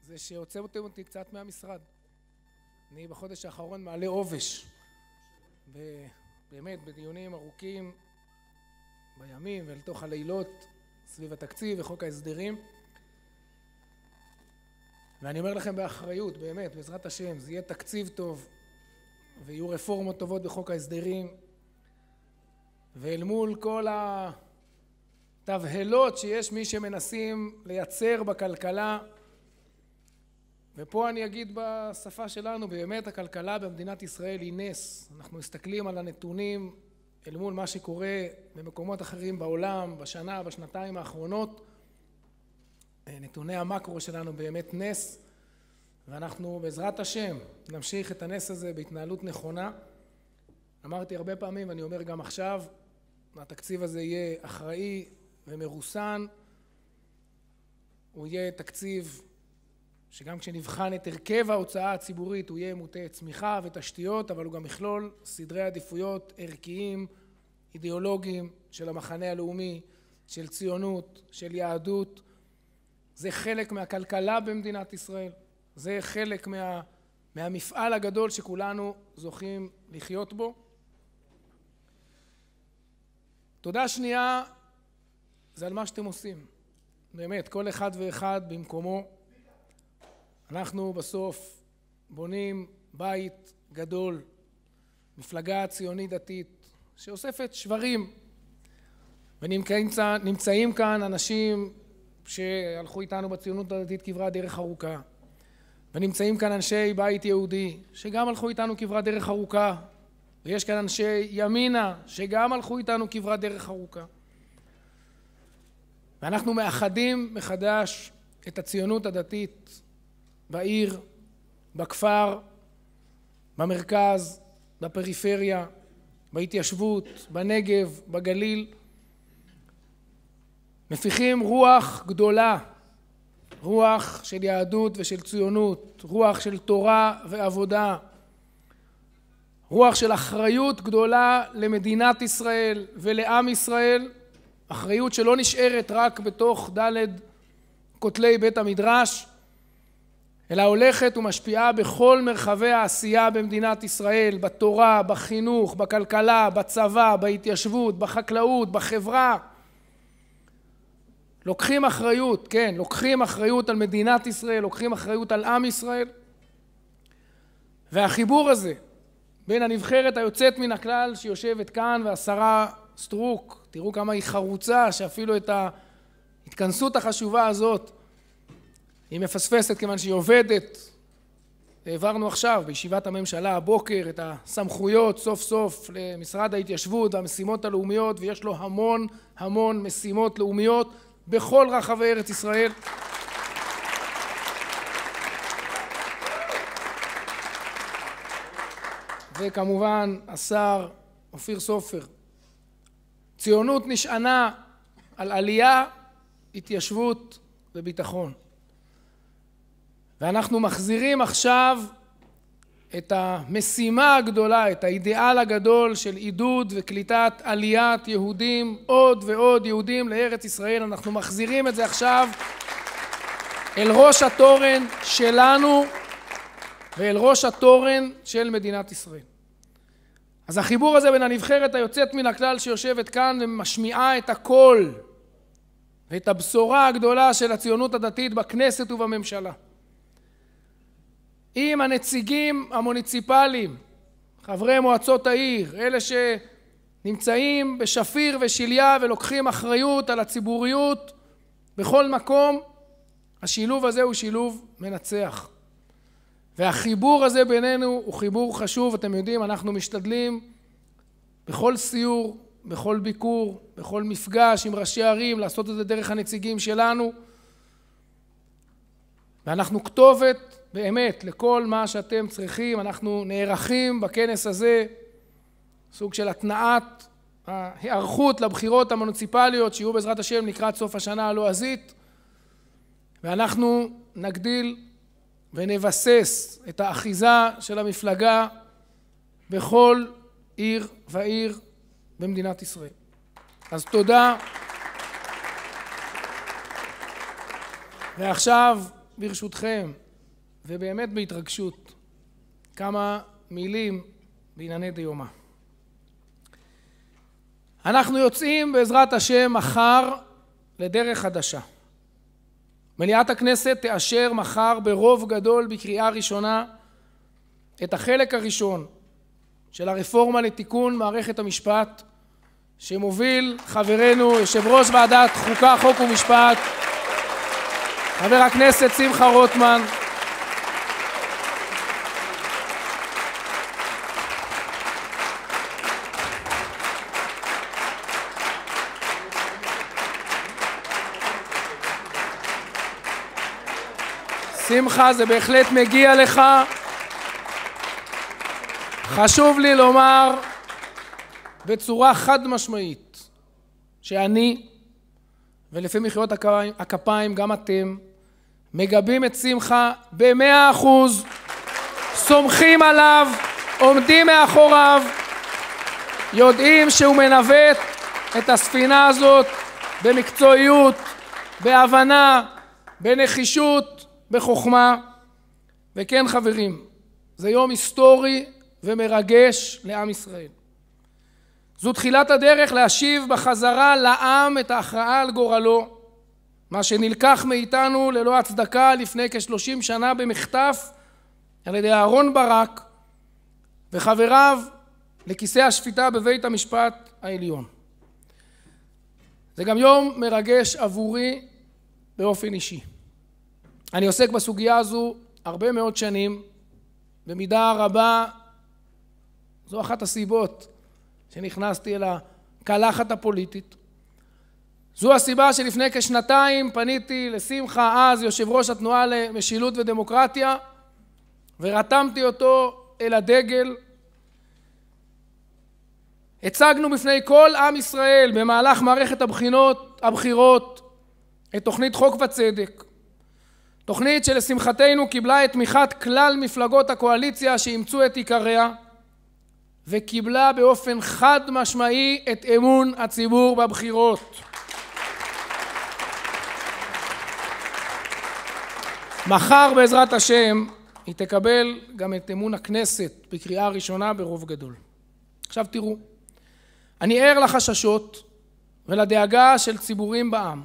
זה שהוצאתם אותי קצת מהמשרד. אני בחודש האחרון מעלה עובש. באמת בדיונים ארוכים בימים ולתוך הלילות סביב התקציב וחוק ההסדרים. ואני אומר לכם באחריות, באמת, בעזרת השם, זה יהיה תקציב טוב ויהיו רפורמות טובות בחוק ההסדרים. ואל מול כל התבהלות שיש מי שמנסים לייצר בכלכלה, ופה אני אגיד בשפה שלנו, באמת הכלכלה במדינת ישראל היא נס. אנחנו מסתכלים על הנתונים אל מול מה שקורה במקומות אחרים בעולם בשנה, בשנתיים האחרונות. נתוני המקרו שלנו באמת נס, ואנחנו בעזרת השם נמשיך את הנס הזה בהתנהלות נכונה. אמרתי הרבה פעמים ואני אומר גם עכשיו, התקציב הזה יהיה אחראי ומרוסן. הוא יהיה תקציב שגם כשנבחן את הרכב ההוצאה הציבורית הוא יהיה מוטה צמיחה ותשתיות, אבל הוא גם יכלול סדרי עדיפויות ערכיים, אידיאולוגיים של המחנה הלאומי, של ציונות, של יהדות. זה חלק מהכלכלה במדינת ישראל, זה חלק מהמפעל הגדול שכולנו זוכים לחיות בו. תודה שנייה זה על מה שאתם עושים. באמת, כל אחד ואחד במקומו. אנחנו בסוף בונים בית גדול, מפלגה ציונית דתית שאוספת שברים, ונמצאים כאן אנשים שהלכו איתנו בציונות הדתית כברת דרך ארוכה, ונמצאים כאן אנשי בית יהודי שגם הלכו איתנו כברת דרך ארוכה, ויש כאן אנשי ימינה שגם הלכו איתנו כברת דרך ארוכה, ואנחנו מאחדים מחדש את הציונות הדתית בעיר, בכפר, במרכז, בפריפריה, בהתיישבות, בנגב, בגליל. מפיחים רוח גדולה, רוח של יהדות ושל ציונות, רוח של תורה ועבודה, רוח של אחריות גדולה למדינת ישראל ולעם ישראל, אחריות שלא נשארת רק בתוך ד' כותלי בית המדרש, אלא הולכת ומשפיעה בכל מרחבי העשייה במדינת ישראל, בתורה, בחינוך, בכלכלה, בצבא, בהתיישבות, בחקלאות, בחברה. לוקחים אחריות, כן, לוקחים אחריות על מדינת ישראל, לוקחים אחריות על עם ישראל. והחיבור הזה בין הנבחרת היוצאת מן הכלל שיושבת כאן והשרה סטרוק, תראו כמה היא חרוצה שאפילו את ההתכנסות החשובה הזאת היא מפספסת כיוון שהיא עובדת. העברנו עכשיו בישיבת הממשלה הבוקר את הסמכויות סוף סוף למשרד ההתיישבות והמשימות הלאומיות, ויש לו המון המון משימות לאומיות בכל רחבי ארץ ישראל. וכמובן השר אופיר סופר. ציונות נשענה על עלייה, התיישבות וביטחון. ואנחנו מחזירים עכשיו את המשימה הגדולה, את האידיאל הגדול של עידוד וקליטת עליית יהודים, עוד ועוד יהודים לארץ ישראל. אנחנו מחזירים את זה עכשיו אל ראש התורן שלנו ואל ראש התורן של מדינת ישראל. אז החיבור הזה בין הנבחרת היוצאת מן הכלל שיושבת כאן ומשמיעה את הקול ואת הבשורה הגדולה של הציונות הדתית בכנסת ובממשלה, עם הנציגים המוניציפליים, חברי מועצות העיר, אלה שנמצאים בשפיר ושיליה ולוקחים אחריות על הציבוריות בכל מקום, השילוב הזה הוא שילוב מנצח. והחיבור הזה בינינו הוא חיבור חשוב. אתם יודעים, אנחנו משתדלים בכל סיור, בכל ביקור, בכל מפגש עם ראשי ערים, לעשות את זה דרך הנציגים שלנו. ואנחנו כתובת באמת לכל מה שאתם צריכים. אנחנו נערכים בכנס הזה, סוג של התנעת ההיערכות לבחירות המוניציפליות שיהיו בעזרת השם לקראת סוף השנה הלועזית, ואנחנו נגדיל ונבסס את האחיזה של המפלגה בכל עיר ועיר במדינת ישראל. אז תודה. ועכשיו ברשותכם, ובאמת בהתרגשות, כמה מילים בענייני דיומא. אנחנו יוצאים בעזרת השם מחר לדרך חדשה. מליאת הכנסת תאשר מחר ברוב גדול בקריאה ראשונה את החלק הראשון של הרפורמה לתיקון מערכת המשפט שמוביל חברנו יושב ראש ועדת חוקה חוק ומשפט חבר הכנסת שמחה רוטמן. שמחה, זה בהחלט מגיע לך. חשוב לי לומר בצורה חד משמעית שאני ולפי מחיאות הכפיים גם אתם מגבים את שמחה ב100%, סומכים עליו, עומדים מאחוריו, יודעים שהוא מנווט את הספינה הזאת במקצועיות, בהבנה, בנחישות, בחוכמה. וכן חברים, זה יום היסטורי ומרגש לעם ישראל. זו תחילת הדרך להשיב בחזרה לעם את ההכרעה על גורלו, מה שנלקח מאיתנו ללא הצדקה לפני כ30 שנה במחטף על ידי אהרון ברק וחבריו לכיסא השפיטה בבית המשפט העליון. זה גם יום מרגש עבורי באופן אישי. אני עוסק בסוגיה הזו הרבה מאוד שנים, במידה רבה זו אחת הסיבות שנכנסתי אל הקלחת הפוליטית. זו הסיבה שלפני כשנתיים פניתי לשמחה, אז יושב ראש התנועה למשילות ודמוקרטיה, ורתמתי אותו אל הדגל. הצגנו בפני כל עם ישראל במהלך מערכת הבחירות את תוכנית חוק וצדק. תוכנית שלשמחתנו קיבלה את תמיכת כלל מפלגות הקואליציה שאימצו את עיקריה, וקיבלה באופן חד משמעי את אמון הציבור בבחירות. מחר בעזרת השם היא תקבל גם את אמון הכנסת בקריאה ראשונה ברוב גדול. עכשיו תראו, אני ער לחששות ולדאגה של ציבורים בעם.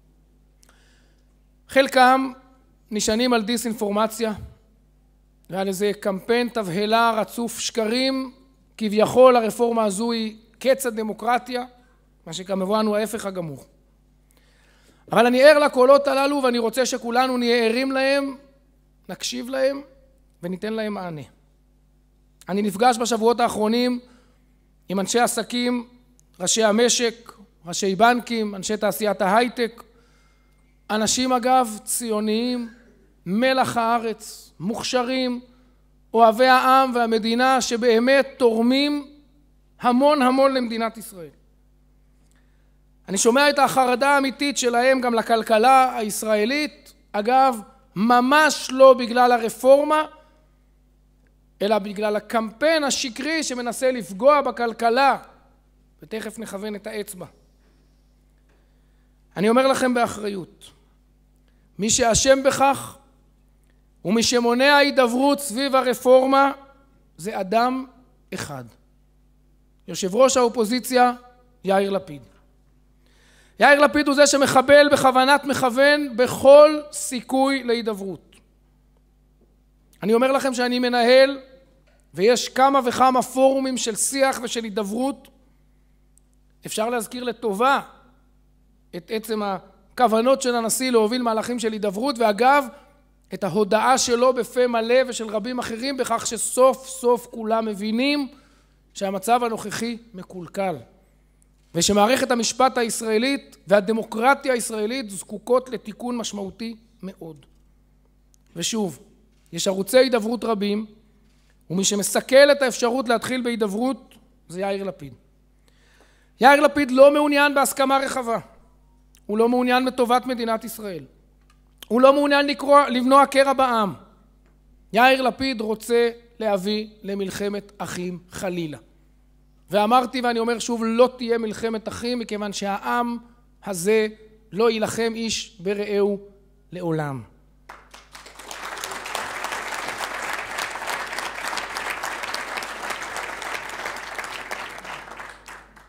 חלקם נשענים על דיסאינפורמציה ועל איזה קמפיין תבהלה רצוף שקרים, כביכול הרפורמה הזו היא קץ הדמוקרטיה, מה שכמובן הוא ההפך הגמור. אבל אני ער לקולות הללו ואני רוצה שכולנו נהיה ערים להם, נקשיב להם וניתן להם מענה. אני נפגש בשבועות האחרונים עם אנשי עסקים, ראשי המשק, ראשי בנקים, אנשי תעשיית ההייטק, אנשים אגב ציוניים, מלח הארץ, מוכשרים, אוהבי העם והמדינה שבאמת תורמים המון למדינת ישראל. אני שומע את החרדה האמיתית שלהם גם לכלכלה הישראלית, אגב, ממש לא בגלל הרפורמה, אלא בגלל הקמפיין השקרי שמנסה לפגוע בכלכלה, ותכף נכוון את האצבע. אני אומר לכם באחריות, מי שאשם בכך ומי שמונע הידברות סביב הרפורמה זה אדם אחד, יושב ראש האופוזיציה יאיר לפיד. יאיר לפיד הוא זה שמחבל בכוונת מכוון בכל סיכוי להידברות. אני אומר לכם שאני מנהל, ויש כמה וכמה פורומים של שיח ושל הידברות. אפשר להזכיר לטובה את עצם הכוונות של הנשיא להוביל מהלכים של הידברות, ואגב, את ההודעה שלו בפה מלא ושל רבים אחרים, בכך שסוף סוף כולם מבינים שהמצב הנוכחי מקולקל, ושמערכת המשפט הישראלית והדמוקרטיה הישראלית זקוקות לתיקון משמעותי מאוד. ושוב, יש ערוצי הידברות רבים, ומי שמסכל את האפשרות להתחיל בהידברות זה יאיר לפיד. יאיר לפיד לא מעוניין בהסכמה רחבה, הוא לא מעוניין בטובת מדינת ישראל, הוא לא מעוניין לבנוע קרע בעם. יאיר לפיד רוצה להביא למלחמת אחים חלילה. ואמרתי ואני אומר שוב, לא תהיה מלחמת אחים, מכיוון שהעם הזה לא ילחם איש ברעהו לעולם.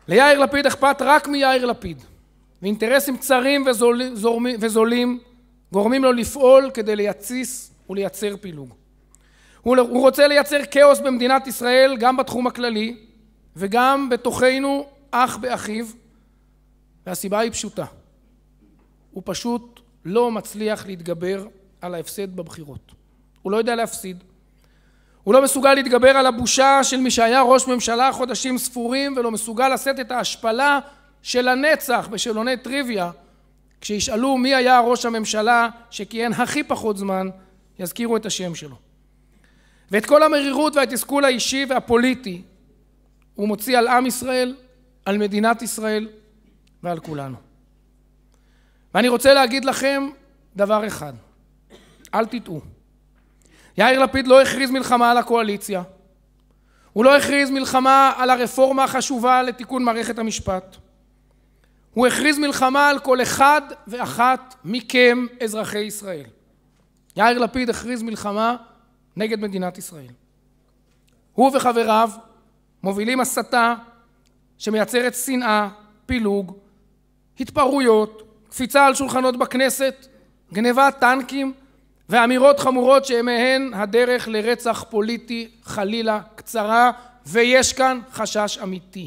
ליאיר לפיד אכפת רק מיאיר לפיד, ואינטרסים קצרים וזולים גורמים לו לפעול כדי לייציס ולייצר פילוג. הוא רוצה לייצר כאוס במדינת ישראל גם בתחום הכללי וגם בתוכנו אח באחיו, והסיבה היא פשוטה. הוא פשוט לא מצליח להתגבר על ההפסד בבחירות. הוא לא יודע להפסיד. הוא לא מסוגל להתגבר על הבושה של מי שהיה ראש ממשלה חודשים ספורים, ולא מסוגל לשאת את ההשפלה של הנצח בשאלוני טריוויה, כשישאלו מי היה ראש הממשלה שכיהן הכי פחות זמן, יזכירו את השם שלו. ואת כל המרירות והתסכול האישי והפוליטי הוא מוציא על עם ישראל, על מדינת ישראל ועל כולנו. ואני רוצה להגיד לכם דבר אחד, אל תטעו. יאיר לפיד לא הכריז מלחמה על הקואליציה, הוא לא הכריז מלחמה על הרפורמה החשובה לתיקון מערכת המשפט, הוא הכריז מלחמה על כל אחד ואחת מכם אזרחי ישראל. יאיר לפיד הכריז מלחמה נגד מדינת ישראל. הוא וחבריו מובילים הסתה שמייצרת שנאה, פילוג, התפרעויות, קפיצה על שולחנות בכנסת, גנבת טנקים ואמירות חמורות שמהן הדרך לרצח פוליטי חלילה קצרה, ויש כאן חשש אמיתי.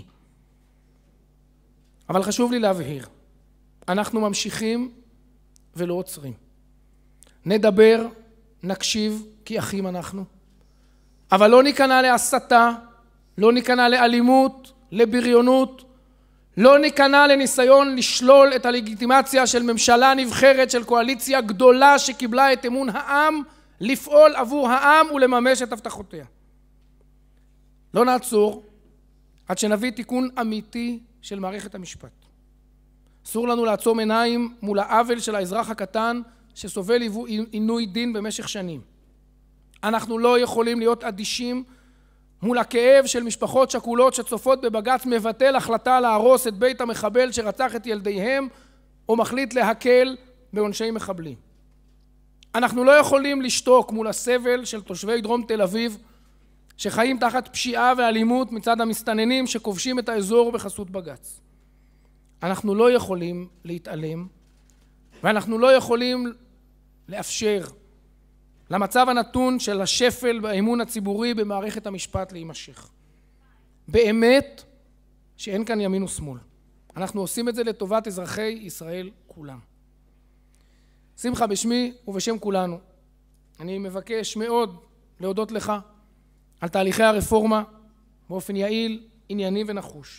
אבל חשוב לי להבהיר, אנחנו ממשיכים ולא עוצרים. נדבר, נקשיב, כי אחים אנחנו, אבל לא ניכנע להסתה, לא ניכנע לאלימות, לבריונות, לא ניכנע לניסיון לשלול את הלגיטימציה של ממשלה נבחרת, של קואליציה גדולה שקיבלה את אמון העם, לפעול עבור העם ולממש את הבטחותיה. לא נעצור עד שנביא תיקון אמיתי של מערכת המשפט. אסור לנו לעצום עיניים מול העוול של האזרח הקטן שסובל עינוי דין במשך שנים. אנחנו לא יכולים להיות אדישים מול הכאב של משפחות שכולות שצופות בבג"ץ מבטל החלטה להרוס את בית המחבל שרצח את ילדיהם או מחליט להקל בעונשי מחבלים. אנחנו לא יכולים לשתוק מול הסבל של תושבי דרום תל אביב שחיים תחת פשיעה ואלימות מצד המסתננים שכובשים את האזור בחסות בג"ץ. אנחנו לא יכולים להתעלם, ואנחנו לא יכולים לאפשר למצב הנתון של השפל באמון הציבורי במערכת המשפט להימשך. באמת שאין כאן ימין ושמאל. אנחנו עושים את זה לטובת אזרחי ישראל כולם. שמחה, בשמי ובשם כולנו, אני מבקש מאוד להודות לך על תהליכי הרפורמה באופן יעיל, ענייני ונחוש.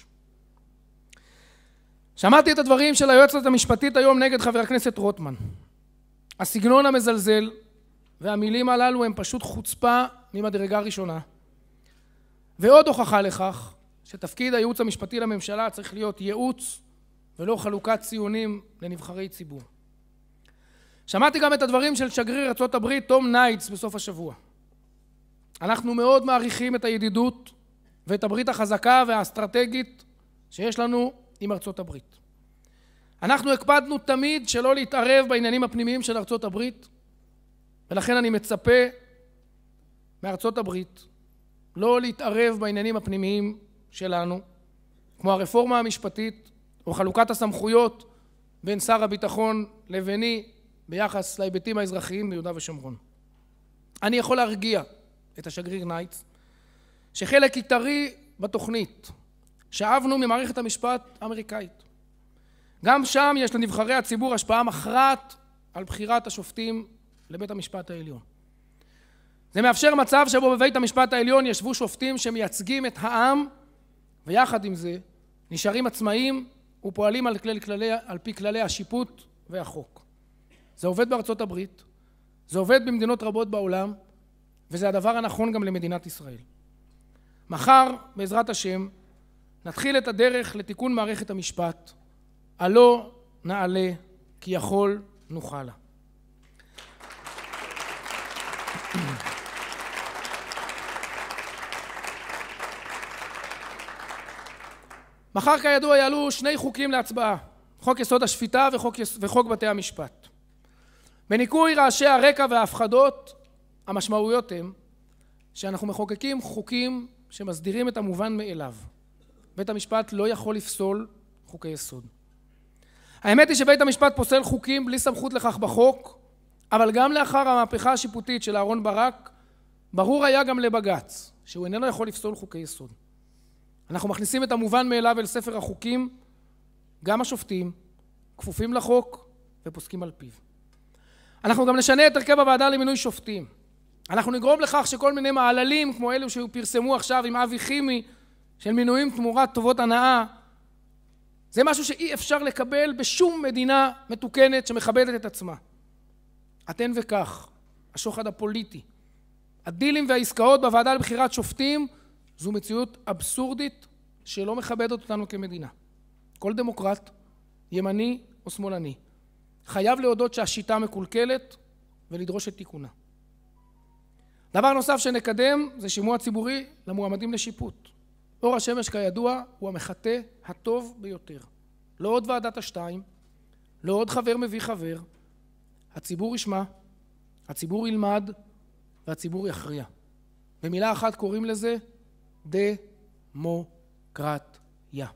שמעתי את הדברים של היועצת המשפטית היום נגד חבר הכנסת רוטמן. הסגנון המזלזל והמילים הללו הם פשוט חוצפה ממדרגה ראשונה. ועוד הוכחה לכך שתפקיד הייעוץ המשפטי לממשלה צריך להיות ייעוץ ולא חלוקת ציונים לנבחרי ציבור. שמעתי גם את הדברים של שגריר ארצות הברית תום נייטס בסוף השבוע. אנחנו מאוד מעריכים את הידידות ואת הברית החזקה והאסטרטגית שיש לנו עם ארצות הברית. אנחנו הקפדנו תמיד שלא להתערב בעניינים הפנימיים של ארצות הברית, ולכן אני מצפה מארצות הברית לא להתערב בעניינים הפנימיים שלנו, כמו הרפורמה המשפטית או חלוקת הסמכויות בין שר הביטחון לביני ביחס להיבטים האזרחיים ביהודה ושומרון. אני יכול להרגיע את השגריר נייטס שחלק עיקרי בתוכנית שאבנו ממערכת המשפט האמריקאית. גם שם יש לנבחרי הציבור השפעה מכרעת על בחירת השופטים לבית המשפט העליון. זה מאפשר מצב שבו בבית המשפט העליון ישבו שופטים שמייצגים את העם, ויחד עם זה נשארים עצמאיים ופועלים על פי כללי השיפוט והחוק. זה עובד בארצות הברית, זה עובד במדינות רבות בעולם, וזה הדבר הנכון גם למדינת ישראל. מחר, בעזרת השם, נתחיל את הדרך לתיקון מערכת המשפט. עלו נעלה, כי יכול נוכל לה. מחר כידוע יעלו שני חוקים להצבעה, חוק יסוד השפיטה וחוק בתי המשפט. בניקוי רעשי הרקע וההפחדות, המשמעויות הן שאנחנו מחוקקים חוקים שמסדירים את המובן מאליו. בית המשפט לא יכול לפסול חוקי יסוד. האמת היא שבית המשפט פוסל חוקים בלי סמכות לכך בחוק, אבל גם לאחר המהפכה השיפוטית של אהרן ברק, ברור היה גם לבג"ץ שהוא איננו יכול לפסול חוקי יסוד. אנחנו מכניסים את המובן מאליו אל ספר החוקים, גם השופטים כפופים לחוק ופוסקים על פיו. אנחנו גם נשנה את הרכב הוועדה למינוי שופטים. אנחנו נגרום לכך שכל מיני מעללים כמו אלו שפרסמו עכשיו עם אבי חימי של מינויים תמורת טובות הנאה, זה משהו שאי אפשר לקבל בשום מדינה מתוקנת שמכבדת את עצמה. אתן וכך, השוחד הפוליטי, הדילים והעסקאות בוועדה לבחירת שופטים, זו מציאות אבסורדית שלא מכבדת אותנו כמדינה. כל דמוקרט, ימני או שמאלני, חייב להודות שהשיטה מקולקלת ולדרוש את תיקונה. דבר נוסף שנקדם זה שימוע ציבורי למועמדים לשיפוט. אור השמש כידוע הוא המחטא הטוב ביותר. לא עוד ועדת השתיים, לא עוד חבר מביא חבר. הציבור ישמע, הציבור ילמד והציבור יכריע. במילה אחת קוראים לזה דמוקרטיה.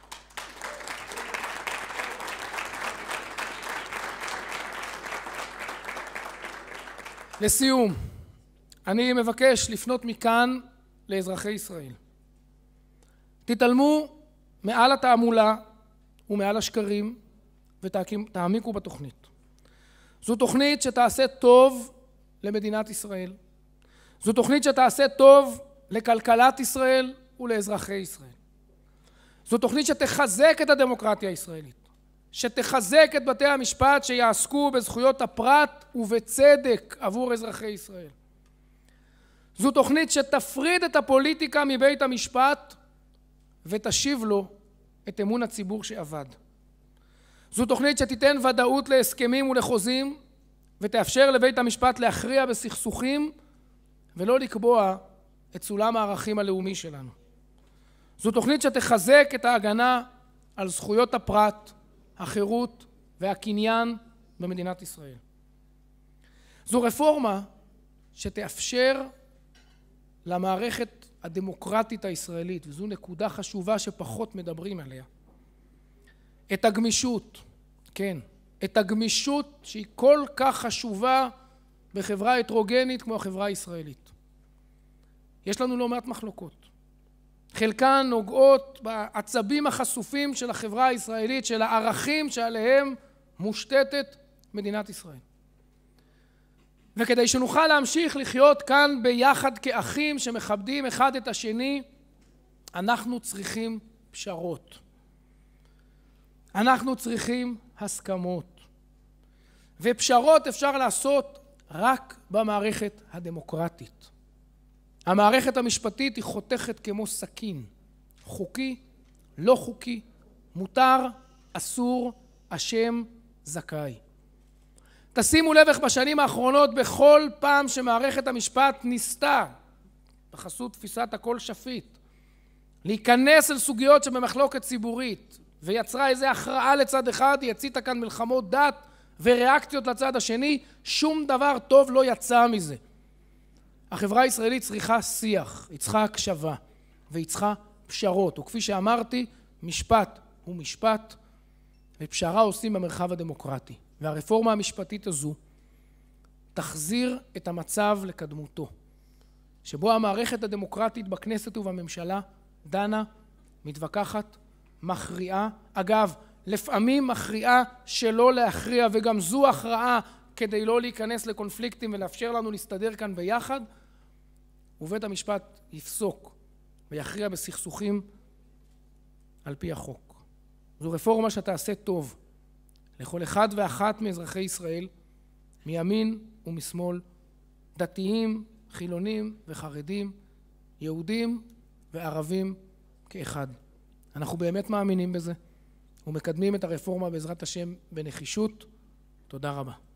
לסיום, אני מבקש לפנות מכאן לאזרחי ישראל. תתעלמו מעל התעמולה ומעל השקרים ותעמיקו בתוכנית. זו תוכנית שתעשה טוב למדינת ישראל. זו תוכנית שתעשה טוב לכלכלת ישראל ולאזרחי ישראל. זו תוכנית שתחזק את הדמוקרטיה הישראלית, שתחזק את בתי המשפט שיעסקו בזכויות הפרט ובצדק עבור אזרחי ישראל. זו תוכנית שתפריד את הפוליטיקה מבית המשפט ותשיב לו את אמון הציבור שאבד. זו תוכנית שתיתן ודאות להסכמים ולחוזים ותאפשר לבית המשפט להכריע בסכסוכים ולא לקבוע את סולם הערכים הלאומי שלנו. זו תוכנית שתחזק את ההגנה על זכויות הפרט, החירות והקניין במדינת ישראל. זו רפורמה שתאפשר למערכת הדמוקרטית הישראלית, וזו נקודה חשובה שפחות מדברים עליה, את הגמישות, כן, את הגמישות שהיא כל כך חשובה בחברה הטרוגנית כמו החברה הישראלית. יש לנו לא מעט מחלוקות. חלקן נוגעות בעצבים החשופים של החברה הישראלית, של הערכים שעליהם מושתתת מדינת ישראל. וכדי שנוכל להמשיך לחיות כאן ביחד כאחים שמכבדים אחד את השני, אנחנו צריכים פשרות. אנחנו צריכים הסכמות. ופשרות אפשר לעשות רק במערכת הדמוקרטית. המערכת המשפטית היא חותכת כמו סכין. חוקי, לא חוקי, מותר, אסור, אשם, זכאי. תשימו לב איך בשנים האחרונות בכל פעם שמערכת המשפט ניסתה, בחסות תפיסת הכל שפיט, להיכנס אל סוגיות שבמחלוקת ציבורית, ויצרה איזו הכרעה לצד אחד, היא הציתה כאן מלחמות דת וריאקציות לצד השני, שום דבר טוב לא יצא מזה. החברה הישראלית צריכה שיח, היא צריכה הקשבה, והיא צריכה פשרות, וכפי שאמרתי, משפט הוא משפט, ופשרה עושים במרחב הדמוקרטי. והרפורמה המשפטית הזו תחזיר את המצב לקדמותו, שבו המערכת הדמוקרטית בכנסת ובממשלה דנה, מתווכחת, מכריעה. אגב, לפעמים מכריעה שלא להכריע, וגם זו הכרעה כדי לא להיכנס לקונפליקטים ולאפשר לנו להסתדר כאן ביחד, ובית המשפט יפסוק ויכריע בסכסוכים על פי החוק. זו רפורמה שתעשה טוב לכל אחד ואחת מאזרחי ישראל, מימין ומשמאל, דתיים, חילונים וחרדים, יהודים וערבים כאחד. אנחנו באמת מאמינים בזה ומקדמים את הרפורמה בעזרת השם בנחישות. תודה רבה.